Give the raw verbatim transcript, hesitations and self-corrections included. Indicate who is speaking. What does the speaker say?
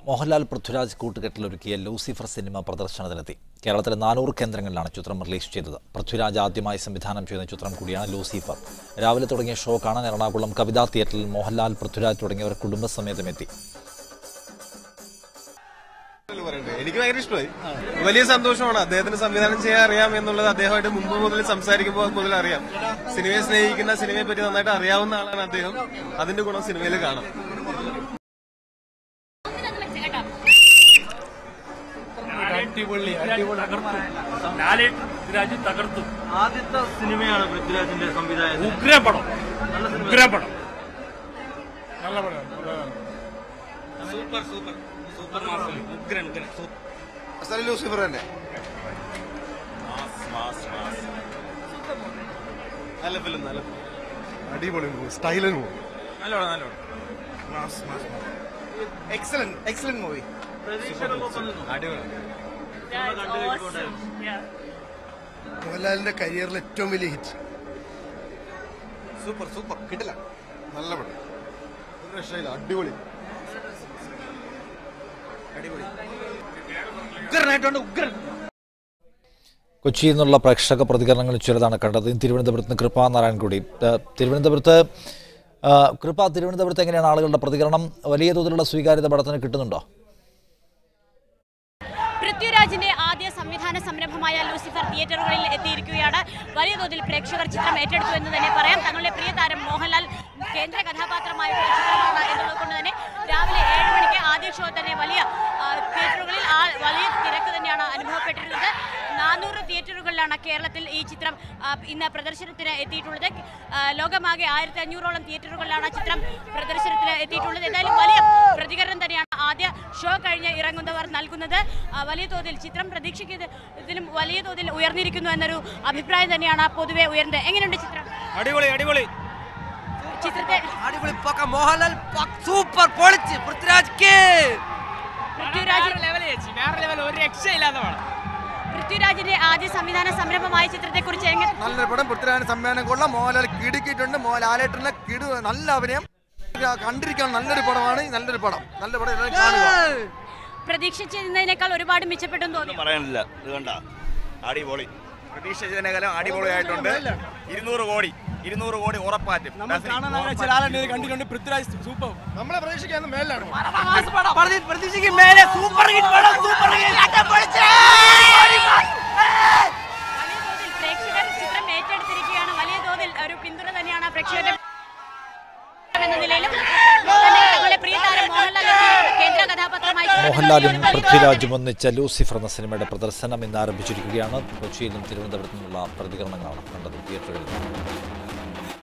Speaker 1: മോഹൻലാൽ പൃഥ്വിരാജ് കൂട്ടുകെട്ടിലൊരുക്കിയ Lucifer cinema പ്രദർശനത്തിലെത്തി. കേരളത്തിലെ നാനൂറ് കേന്ദ്രങ്ങളിലാണ് ചിത്രം റിലീസ് ചെയ്തത്. പൃഥ്വിരാജ് ആദ്യമായി സംവിധാനം ചെയ്യുന്ന ചിത്രം കൂടിയാണ് ലൂസിഫർ. രാവിലെ തുടങ്ങിയ ഷോ കാണാൻ എറണാകുളം കവിതാ തിയേറ്ററിൽ മോഹൻലാൽ, പൃഥ്വിരാജ് തുടങ്ങിയവർ കുടുംബസമേതം എത്തി.
Speaker 2: എനിക്ക് ഭയങ്കര ഇഷ്ടമായി. വലിയ സന്തോഷമാണ്. അദ്ദേഹത്തിന് സംവിധാനം ചെയ്യാൻ അറിയാം എന്നുള്ളത് അദ്ദേഹമായിട്ട് മുമ്പ് മുതൽ സംസാരിക്കുമ്പോൾ മുതൽ അറിയാം. സിനിമയെ സ്നേഹിക്കുന്ന, സിനിമയെ പറ്റി നന്നായിട്ട് അറിയാവുന്ന ആളാണ് അദ്ദേഹം. അതിന്റെ ഗുണം സിനിമയിൽ കാണാം.
Speaker 3: ആദ്യത്തെ സിനിമയാണ് പൃഥ്വിരാജിന്റെ സംവിധാനം.
Speaker 4: ഉഗ്രപടം ഉഗ്രപടം നല്ല പടം.
Speaker 3: സൂപ്പർ സൂപ്പർ സൂപ്പർ മാസം ഉഗ്രൻ ഉഗ്രൻ
Speaker 2: സൂപ്പർ ലൂസിഫർ തന്നെ. നല്ല ഫിലിം, നല്ല അടിപൊളി മൂവി, സ്റ്റൈലൻ മൂവി, നല്ല നല്ല എക്സലന്റ് എക്സലന്റ് മൂവി. അടിപൊളി. മോഹൻലാലിന്റെ കരിയറിൽ ഏറ്റവും വലിയ ഹിറ്റ്. സൂപ്പർ സൂപ്പർ കിട്ടില്ല, നല്ല പടം, ഒരു രക്ഷയില്ല, അടിപൊളി അടിപൊളി ഉഗ്രനായിട്ടുണ്ട്, ഉഗ്രൻ.
Speaker 1: കൊച്ചിയിൽ നിന്നുള്ള പ്രേക്ഷക പ്രതികരണങ്ങൾ ചിലതാണ് കണ്ടത്. തിരുവനന്തപുരത്ത് നിന്ന് കൃപ നാരായൺ കൂടി. തിരുവനന്തപുരത്ത് കൃപ തിരുവനന്തപുരത്ത് എങ്ങനെയാണ് ആളുകളുടെ പ്രതികരണം? വലിയ തോതിലുള്ള സ്വീകാര്യത പടത്തിന് കിട്ടുന്നുണ്ടോ?
Speaker 5: പൃഥ്വിരാജിന്റെ ആദ്യ സംവിധാന സംരംഭമായ ലൂസിഫർ തിയേറ്ററുകളിൽ എത്തിയിരിക്കുകയാണ്. വലിയ തോതിൽ പ്രേക്ഷകർ ചിത്രം ഏറ്റെടുത്തു എന്ന് തന്നെ പറയാം. തങ്ങളുടെ പ്രിയ താരം മോഹൻലാൽ കേന്ദ്ര കഥാപാത്രമായ ചിത്രമാണ് എന്നുള്ളത് കൊണ്ട് തന്നെ രാവിലെ ഏഴ് മണിക്ക് ആദ്യ ഷോ തന്നെ വലിയ തിയേറ്ററുകളിൽ വലിയ തിരക്ക് തന്നെയാണ് അനുഭവപ്പെട്ടിരുന്നത്. നാനൂറ് തിയേറ്ററുകളിലാണ് കേരളത്തിൽ ഈ ചിത്രം ഇന്ന് പ്രദർശനത്തിന് എത്തിയിട്ടുള്ളത്. ലോകമാകെ ആയിരത്തി അഞ്ഞൂറോളം തിയേറ്ററുകളിലാണ് ചിത്രം പ്രദർശനത്തിന് എത്തിയിട്ടുള്ളത്. എന്തായാലും വലിയ പ്രതികരണം തന്നെയാണ് ആദ്യ ഷോ കഴിഞ്ഞ് ഇറങ്ങുന്നവർ നൽകുന്നത്. വലിയ തോതിൽ ചിത്രം പ്രതീക്ഷിക്കുന്നതിലും വലിയ തോതിൽ ഉയർന്നിരിക്കുന്നു എന്നൊരു അഭിപ്രായം തന്നെയാണ് പൊതുവെ ഉയർന്നത്. എങ്ങനെയുണ്ട് ചിത്രം?
Speaker 3: അടിപൊളി അടിപൊളി
Speaker 5: ചിത്രത്തെ
Speaker 6: അടിപൊളി പക്ക മോഹൻലാൽ സൂപ്പർ പൊളിച്ച് പൃഥ്വിരാജ് കേ
Speaker 5: പൃഥ്വിരാജ്
Speaker 6: ഒരു രക്ഷയില്ലാത്തതാണ്.
Speaker 5: പൃഥ്വിരാജിന്റെ ആദ്യ സംവിധാന സംരംഭമായ ചിത്രത്തെ കുറിച്ച്
Speaker 2: നല്ലൊരു പടം. പൃഥ്വിരാജിന്റെ സംവിധാനം കൊള്ളാം. മോഹൻലാൽ കിടുക്കിയിട്ടുണ്ട്. മോഹൻലാലേട്ടന്റെ കിടു നല്ല അഭിനയം, കണ്ടിരിക്കാൻ നല്ലൊരു പടമാണ്. നല്ലൊരു പടം, നല്ല പടം, കാണുക.
Speaker 5: പ്രതീക്ഷിച്ചതിനേക്കാൾ ഒരുപാട് മെച്ചപ്പെട്ടെന്ന് തോന്നി.
Speaker 7: പറയാനില്ല, ഇത് കണ്ട അടിപൊളി. പ്രതീക്ഷിച്ചതിനേക്കാളും അടിപൊളിയായിട്ടുണ്ട്. ഇരുന്നൂറ് കോടി ഇരുന്നൂറ് കോടി ഉറപ്പാറ്റും.
Speaker 4: കണ്ടിട്ടുണ്ട്. പൃഥ്വിരാജ് സൂപ്പർ.
Speaker 2: നമ്മളെ പ്രതീക്ഷിക്കാൻ മേലാണ്.
Speaker 6: പ്രതീക്ഷിക്കും മേലെ സൂപ്പർ ഹിറ്റ് പടം, സൂപ്പർ ഹിറ്റ്.
Speaker 5: വലിയ തോതിൽ പ്രേക്ഷകർ ചിത്രം ഏറ്റെടുത്തിരിക്കുകയാണ്. വലിയ തോതിൽ ഒരു പിന്തുണ തന്നെയാണ് പ്രേക്ഷകരുടെ എന്ന നിലയിലും തങ്ങളുടെ പ്രിയ താരം മോഹൻലാൽ കേന്ദ്ര കഥാപാത്രമായി
Speaker 1: മോഹൻലാലും പൃഥ്വിരാജും ഒന്നിച്ച ലൂസിഫർ എന്ന സിനിമയുടെ പ്രദർശനം ഇന്ന് ആരംഭിച്ചിരിക്കുകയാണ്. കൊച്ചിയിലും തിരുവനന്തപുരത്തു നിന്നുള്ള പ്രതികരണങ്ങളാണ് കണ്ടത് തിയേറ്ററുകളിൽ.